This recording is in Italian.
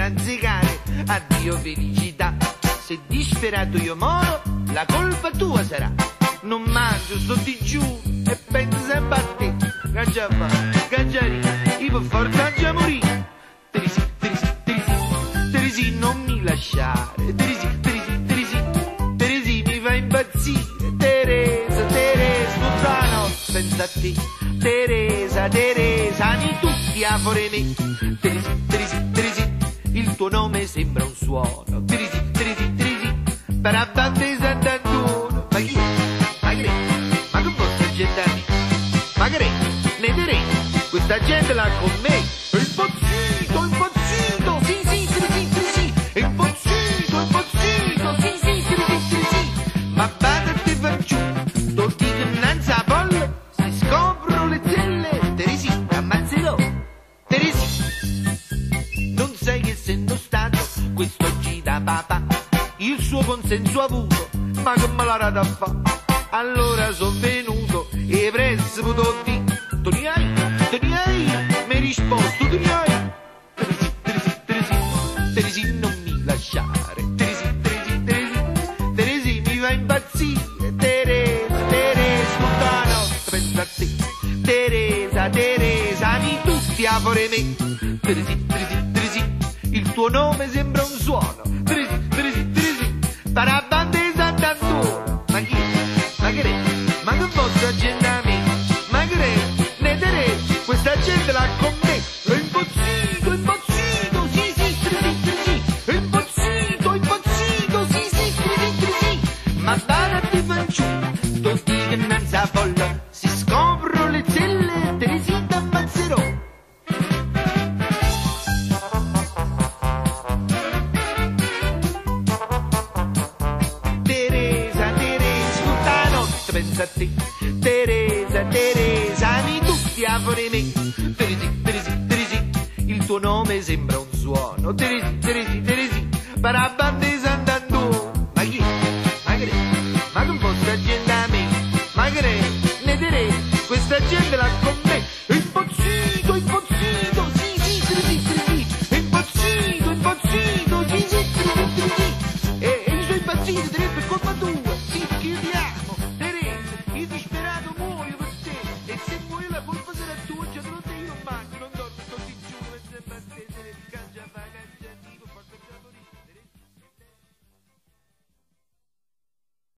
ranzicare. Addio felicità, se disperato io moro, la colpa tua sarà. Non mangio, sto digiuno e penso sempre a te. Cangiamma, cangiari, io per forza già morire. Teresi, Teresi, Teresi, Teresi, non mi lasciare. Teresi, Teresi, Teresi, Teresi, mi fa impazzire. Teresa, Teresa, tutta la notte penso a te. Teresa, Teresa, ami tutti a fuori me. Teresi, Teresi, Teresi, il tuo nome sembra un suono. Teresi, Teresi, Teresi, parabande Sant'Antonio. Ma chi è? Ma che vostra gente a me? Ma che re? Ne direi? Questa gente l'ha con me. È impazzito, è impazzito. Sì, sì, sì, sì, sì. È impazzito, è impazzito. Sì, sì, sì, sì, sì. Ma battete per giù. Sto dico innanzi a pollo. Se scopro le zelle, Teresi, ammazzerò. Teresi, non sai che essendo stato quest'oggi da papà, il suo consenso ha avuto, ma che me l'ha dato a fa'? Allora son venuto e presso potuto dire, tu ne hai, mi hai risposto, tu ne hai. Teresi, Teresi, Teresi, Teresi, non mi lasciare. Teresi, Teresi, Teresi, Teresi, mi fa impazzire. Teresa, Teresa, tutta la notte penso a te. Teresa, Teresa, ami tutti a fuori me. Teresi, Teresi, Teresi, il tuo nome sembra un suono. Teresi, Teresi, Teresi, parabande Sant'Antonio. Ma chi è? Ma che re? Ma che vostra gente a me? Ma che re? Ne tere? Questa gente l'ha con me. È impazzito, è impazzito, sì, sì, sì, sì. È impazzito, è impazzito, sì, sì, sì, sì. Ma barati fanciullo, sto dico innanzi a folla. Si scopro le zelle, Teresi t'ammazzerò. Pensa a te, Teresa, Teresa, ami tutti a fuori me. Teresi, Teresi, Teresi, il tuo nome sembra un suono. Teresi, Teresi, Teresi, parabande Sant'Antonio. Ma chi è? Ma che re? Ma che vostra gente a me? Ma che re? Ne tere? Questa gente l'ha con me. È impazzito, impazzito, sì, sì, Teresi, Teresi. È impazzito, impazzito, sì, sì, Teresi, Teresi. E io sono impazzito, Teresi, per colpa tua. Sì, che io ti amo. Io disperato muoio per te. E se muoio la colpa sarà tua. Già te lo sei, io non mangio, non dormo, sto di giù. E sembra a te, se ne cangia